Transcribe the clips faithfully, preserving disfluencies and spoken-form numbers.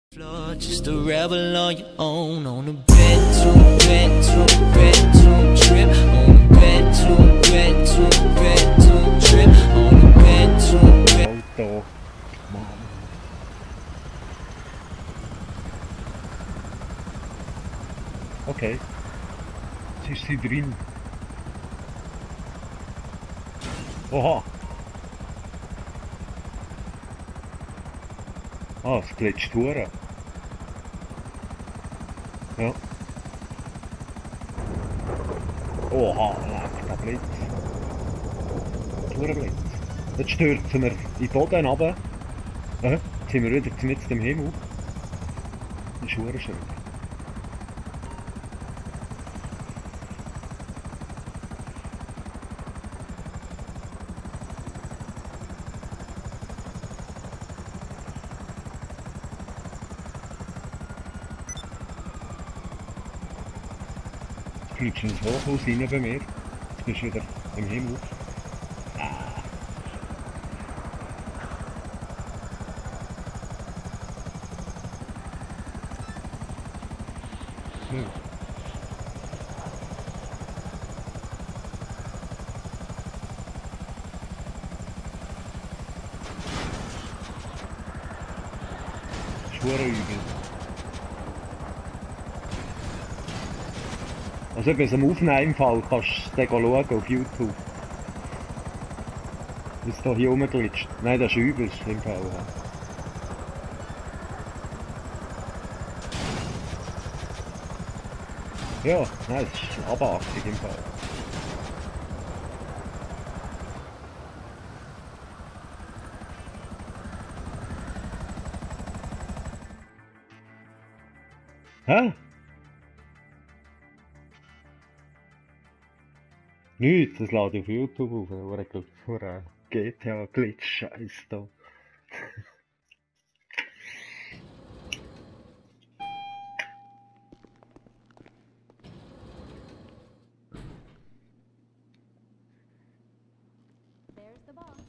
Just a rebel on your own on a bed to bed to bed to trip on a bed to bed to bed to trip on a bed to bed. Auto. Mann. Okay. Jetzt ist sie drin. Oha. Ah, es glitscht hure. Ja. Oha, leck, der Blitz. Hure Blitz. Jetzt stürzen wir in den Boden runter. Äh, jetzt sind wir wieder mit dem Himmel. Das ist hure schön. Jetzt fliegst du ins Hochhaus rein bei mir. Jetzt bist du wieder im Himmel. Ah. Hm. Das ist hure übel. Also bei so einem Aufnahmefall kannst du schauen auf YouTube. Wie es da hier rumglitscht. Nein, das ist übel im Fall. Ja, nein, das ist abartig im Fall. Hä? Nichts, das lade ich auf YouTube auf, oder ein G T A-Glitch-Scheiß da. There's the boss.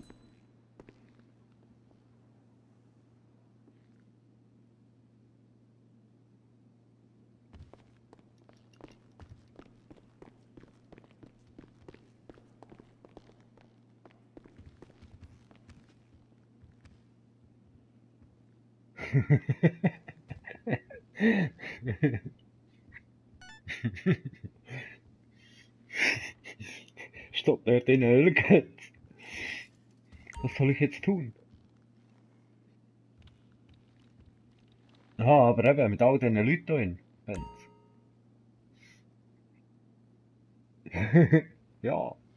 Stopp, der hat den Ölget. Was soll ich jetzt tun? Aha, aber eben mit all diesen Leuten drin. Ja.